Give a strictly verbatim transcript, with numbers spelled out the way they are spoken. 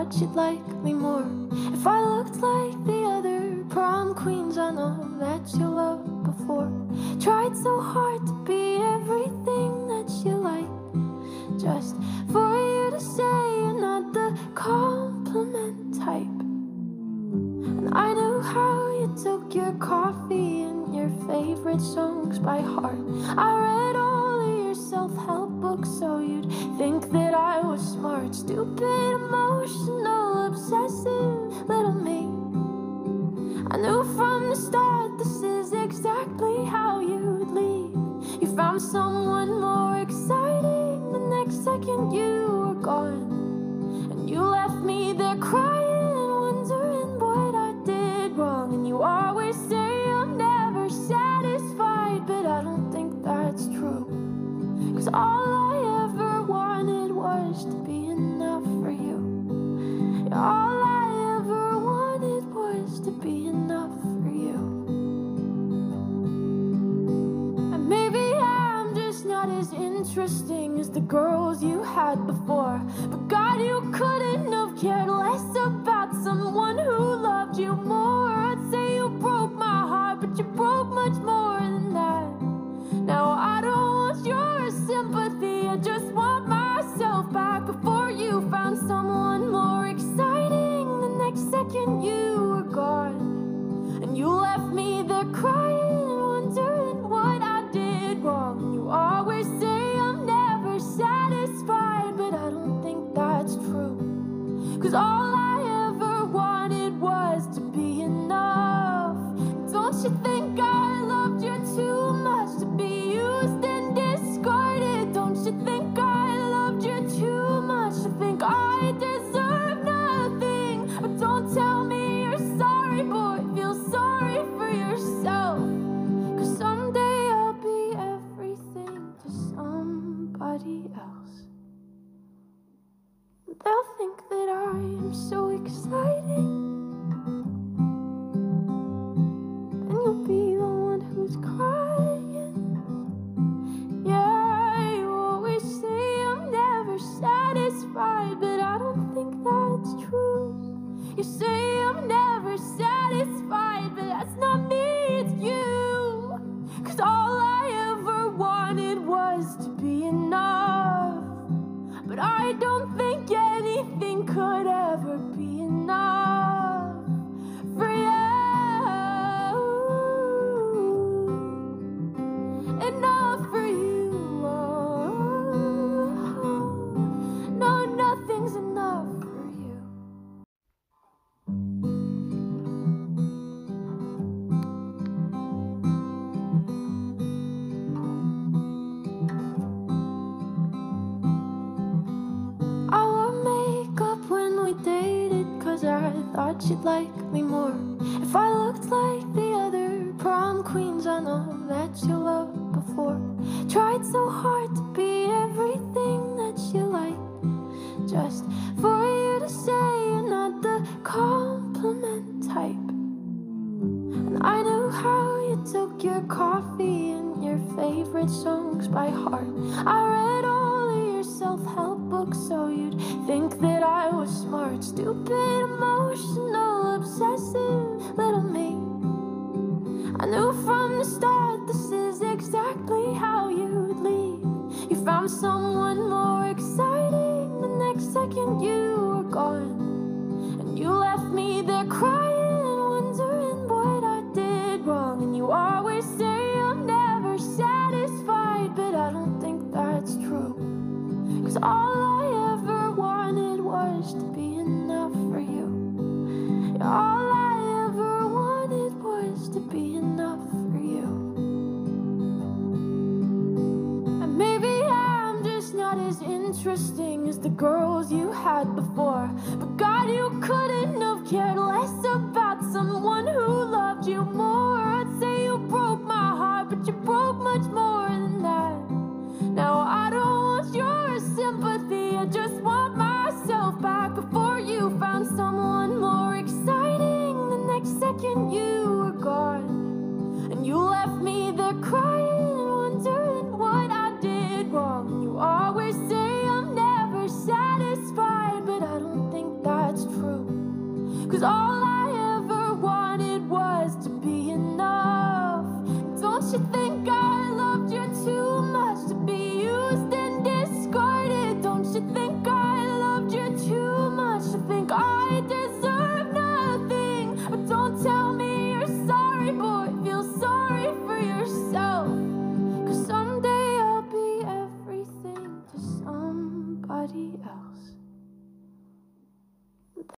thought you'd like me more. If I looked like the other prom queens I know that you loved before. Tried so hard to be everything that you like, just for you to say you're not the compliment type. And I knew how you took your coffee and your favorite songs by heart. I read all of your self-help books so you'd think that I was smart. Stupid, emotional, obsessive little me. I knew from the start this is exactly how you'd leave. You found someone more exciting. The next second you were gone, and you left me there crying, wondering what I did wrong. And you always say I'm never satisfied, but I don't think that's true. Cause all I ever wanted was to be enough for you. All I ever wanted was to be enough for you. And maybe I'm just not as interesting as the girls you had before, but God, you couldn't have cared less about someone who loved you more. I'd say you broke my heart, but you broke much more than that. Now I don't want your sympathy, I just want myself back. Before you found someone more exciting, the next second you were gone, and you left me there crying, wondering what I did wrong. And you always say I'm never satisfied, but I don't think that's true. Cause all I ever wanted was to be enough. Don't you think I loved you too much to be used and discarded? Don't you think I loved you too much to think I deserve nothing? But don't tell me you're sorry, boy, feel sorry for yourself. Cause someday I'll be everything to somebody else. They'll think that I am so exciting, and you'll be the one who's crying. Yeah, you always say I'm never satisfied, but I don't think that's true. You say I'm never satisfied, but that's not me, it's you. Cause all I ever wanted was to be enough, but I don't think anything could ever be enough for you. Enough for you. Oh, no, nothing's enough for you. I wore makeup when we dated, cause I thought you'd like me more. If I looked like the other prom queens I know that you loved before. Tried so hard to be everything that you like, just for you to say you're not the compliment type. And I knew how you took your coffee and your favorite songs by heart. I read all of your self-help books so you'd think that I was smart. Stupid, emotional, obsessive little me. I knew from the start this is exactly how you'd leave. You found someone more exciting. The next second you were gone, and you left me there crying, wondering what I did wrong. And you always say I'm never satisfied, but I don't think that's true. Cause all I ever wanted was to be enough for you. All I ever wanted was to be enough for you. And maybe I'm just not as interesting as the girls you had before, but God, you couldn't have cared less about someone who loved you more. I'd say you broke my heart, but you broke much more than that. Now I don't want your sympathy, I just want myself back. Before you found someone more exciting, the next second you were gone, and you left me there crying, wondering what I did wrong. And you always say I'm never satisfied, but I don't think that's Cause all I ever wanted was to be enough. Don't you think I